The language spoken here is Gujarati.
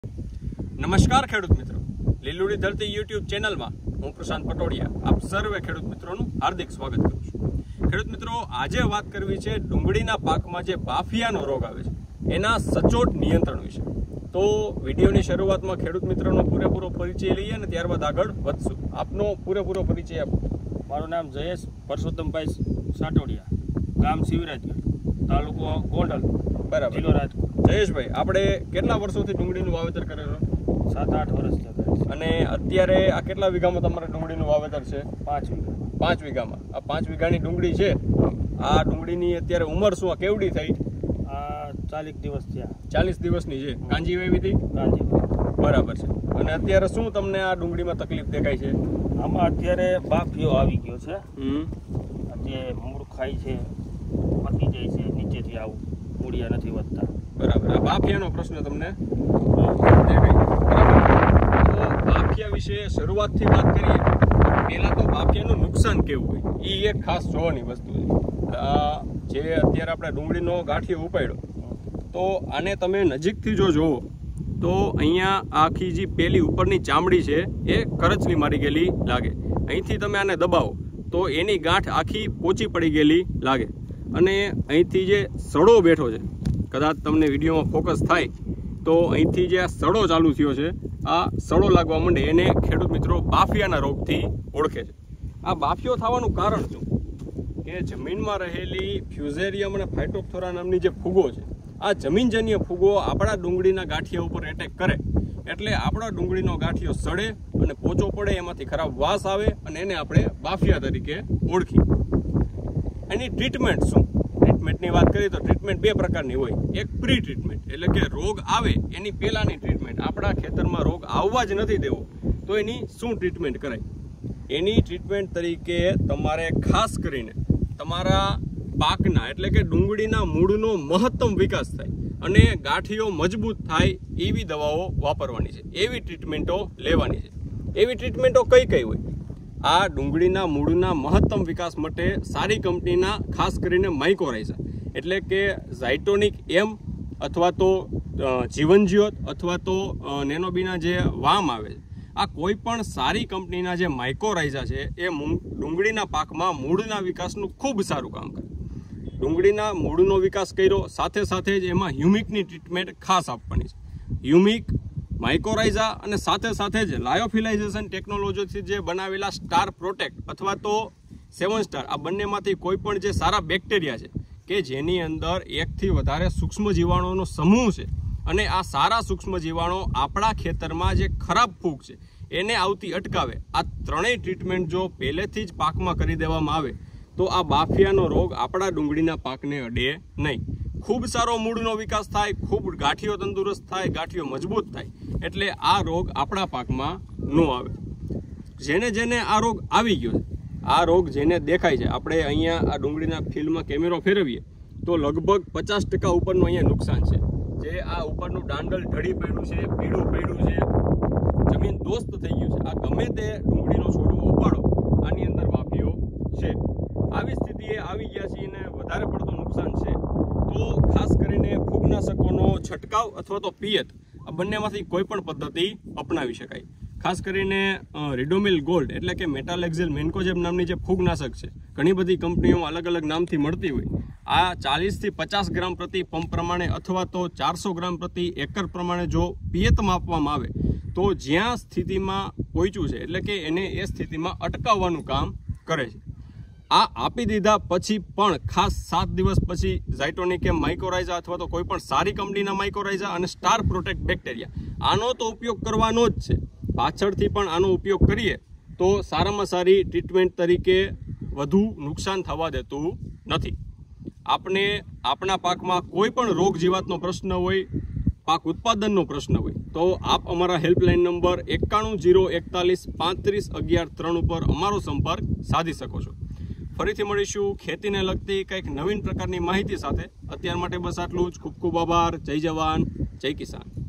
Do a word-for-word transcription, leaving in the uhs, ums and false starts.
નમસ્કાર ખેડૂત મિત્રો, લીલુડી ધરતી યુટ્યુબ ચેનલમાં હું પ્રશાંત પટોડિયા આપ સર્વે ખેડૂત મિત્રોનું હાર્દિક સ્વાગત કરું છું। ખેડૂત મિત્રો, આજે વાત કરવી છે ડુંગળીના પાકમાં જે બાફિયાનો રોગ આવે છે એના સચોટ નિયંત્રણ વિશે। તો વિડીયોની શરૂઆતમાં ખેડૂત મિત્રોનો પૂરેપૂરો પરિચય લઈએ અને ત્યારબાદ આગળ વધશું। આપનો પૂરેપૂરો પરિચય આપો। મારું નામ જયેશ પરસોત્તમભાઈ સાટોડિયા, ગામ શિવરાજગઢ, તાલુકો ગોંડલ, બરાબર, જિલ્લો રાજકોટ। જયેશભાઈ, આપણે કેટલા વર્ષોથી ડુંગળીનું વાવેતર કરે છો? સાત આઠ વર્ષ થયા। અને અત્યારે આ કેટલા વીઘામાં તમારે ડુંગળીનું વાવેતર છે? પાંચ વીઘા પાંચ વીઘામાં આ પાંચ વીઘાની ડુંગળી છે। આ ડુંગળીની અત્યારે ઉંમર શું, આ કેવડી થઈ? આ ચાલીસ દિવસ થયા। ચાલીસ દિવસની છે। કાંજી વાવી હતી? કાંજી બરાબર છે। અને અત્યારે શું તમને આ ડુંગળીમાં તકલીફ દેખાય છે? આમાં અત્યારે બાફિયો આવી ગયો છે। હમ જે મૂળ ખાય છે, પતી જાય છે, નીચેથી આવું મૂળિયા નથી વધતા। બરાબર, આ બાફિયાનો પ્રશ્ન તમને દેખાય? બરાબર, તો બાફિયા વિશે શરૂઆતથી વાત કરીએ। પહેલા તો બાફિયાનું નુકસાન કેવું હોય એ એક ખાસ જોવાની વસ્તુ છે। આ જે અત્યારે આપણે ડુંગળીનો ગાંઠિયો ઉપાડ્યો, તો આને તમે નજીકથી જો જોવો તો અહીંયા આખી જે પેલી ઉપરની ચામડી છે એ કરચલી મારી ગયેલી લાગે। અહીંથી તમે આને દબાવો તો એની ગાંઠ આખી પોચી પડી ગયેલી લાગે। અને અહીંથી જે સડો બેઠો છે, કદાચ તમને વિડીયોમાં ફોકસ થાય તો અહીંથી જે આ સડો ચાલુ થયો છે, આ સડો લાગવા માંડે એને ખેડૂત મિત્રો બાફિયાના રોગથી ઓળખે છે। આ બાફિયો થવાનું કારણ શું કે જમીનમાં રહેલી ફ્યુઝેરિયમ અને ફાઇટોપ્થોરા નામની જે ફૂગો છે, આ જમીનજન્ય ફૂગો આપણા ડુંગળીના ગાંઠિયા ઉપર એટેક કરે એટલે આપણા ડુંગળીનો ગાંઠિયો સડે અને પોચો પડે, એમાંથી ખરાબ વાસ આવે અને એને આપણે બાફિયા તરીકે ઓળખી। એની ટ્રીટમેન્ટ શું? ટ્રીટમેન્ટની વાત કરીએ તો ટ્રીટમેન્ટ બે પ્રકારની હોય। એક પ્રી ટ્રીટમેન્ટ, એટલે કે રોગ આવે એની પહેલાંની ટ્રીટમેન્ટ। આપણા ખેતરમાં રોગ આવવા જ નથી દેવો તો એની શું ટ્રીટમેન્ટ કરાય? એની ટ્રીટમેન્ટ તરીકે તમારે ખાસ કરીને તમારા પાકના એટલે કે ડુંગળીના મૂળનો મહત્તમ વિકાસ થાય અને ગાંઠિયો મજબૂત થાય એવી દવાઓ વાપરવાની છે, એવી ટ્રીટમેન્ટો લેવાની છે। એવી ટ્રીટમેન્ટો કઈ કઈ હોય? આ ડુંગળીના મૂળના મહત્તમ વિકાસ માટે સારી કંપનીના ખાસ કરીને માઇકોરાઇઝા એટલે કે ઝાયટોનિક એમ અથવા તો જીવનજ્યોત અથવા તો નેનોબીના જે વામ આવે છે, આ કોઈ પણ સારી કંપનીના જે માઇકોરાઇઝા છે એ ડુંગળીના પાકમાં મૂળના વિકાસનું ખૂબ સારું કામ કરે। ડુંગળીના મૂળનો વિકાસ કર્યો સાથે સાથે જ એમાં હ્યુમિકની ટ્રીટમેન્ટ ખાસ આપવાની છે। હ્યુમિક, માઇકોરાઇઝા અને સાથે સાથે જ લાયોફિલાઇઝેશન ટેકનોલોજીથી જે બનાવેલા સ્ટાર પ્રોટેક્ટ અથવા તો સેવન સ્ટાર, આ બંનેમાંથી કોઈ પણ જે સારા બેક્ટેરિયા છે કે જેની અંદર એકથી વધારે સૂક્ષ્મ જીવાણુઓનો સમૂહ છે અને આ સારા સૂક્ષ્મ જીવાણુ આપણા ખેતરમાં જે ખરાબ ફૂગ છે એને આવતી અટકાવે, આ ત્રણેય ટ્રીટમેન્ટ જો પહેલેથી જ પાકમાં કરી દેવામાં આવે તો આ બાફિયાનો રોગ આપણા ડુંગળીના પાકને અડે નહીં। ખૂબ સારો મૂળનો વિકાસ થાય, ખૂબ ગાંઠિયો તંદુરસ્ત થાય, ગાંઠિયો મજબૂત થાય એટલે આ રોગ આપણા પાકમાં ન આવે। જેને જેને આ રોગ આવી ગયો છે, આ રોગ જેને દેખાય છે, આપણે અહીંયા આ ડુંગળીના ફિલ્ડમાં કેમેરો ફેરવીએ તો લગભગ પચાસ ટકા ઉપરનું અહીંયા નુકસાન છે। જે આ ઉપરનું દાંડલ ઢળી પડ્યું છે, પીળું પડ્યું છે, જમીન દોસ્ત થઈ ગયું છે, આ ગમે તે ડુંગળીનો છોડવો ઉપાડો આની અંદર બાફિયો છે। આવી સ્થિતિએ આવી ગયા છે અને વધારે પડતું નુકસાન છે તો ખાસ કરીને ફૂગનાશકોનો છંટકાવ અથવા તો પિયત, આ બંનેમાંથી કોઈ પણ પદ્ધતિ અપનાવી શકાય। ખાસ કરીને રિડોમિલ ગોલ્ડ એટલે કે મેટાલેક્ઝિલ મેન્કોજેબ નામની જે ફૂગનાશક છે, ઘણી બધી કંપનીઓમાં અલગ અલગ નામથી મળતી હોય, આ ચાલીસથી પચાસ ગ્રામ પ્રતિ પંપ પ્રમાણે અથવા તો ચારસો ગ્રામ પ્રતિ એકર પ્રમાણે જો પિયતમાં આપવામાં આવે તો જ્યાં સ્થિતિમાં પહોંચ્યું છે એટલે કે એને એ સ્થિતિમાં અટકાવવાનું કામ કરે છે। આ આપી દીધા પછી પણ ખાસ સાત દિવસ પછી ઝાયટોનિક એમ માઇકોરાઇઝા અથવા તો કોઈ પણ સારી કંપનીના માઇકોરાઇઝા અને સ્ટાર પ્રોટેક્ટ બેક્ટેરિયા, આનો તો ઉપયોગ કરવાનો જ છે। પાછળથી પણ આનો ઉપયોગ કરીએ તો સારામાં સારી ટ્રીટમેન્ટ તરીકે વધુ નુકસાન થવા દેતું નથી। આપણે આપણા પાકમાં કોઈ પણ રોગ જીવાતનો પ્રશ્ન હોય, પાક ઉત્પાદનનો પ્રશ્ન હોય તો આપ અમારા હેલ્પલાઇન નંબર એકાણું જીરો એકતાલીસ પાંત્રીસ અગિયાર ત્રણ ઉપર અમારો સંપર્ક સાધી શકો છો। ફરીથી મળીશું ખેતીને લગતી કંઈક નવીન પ્રકારની માહિતી સાથે। અત્યાર માટે બસ આટલું જ। ખૂબ ખૂબ આભાર। જય જવાન, જય કિસાન।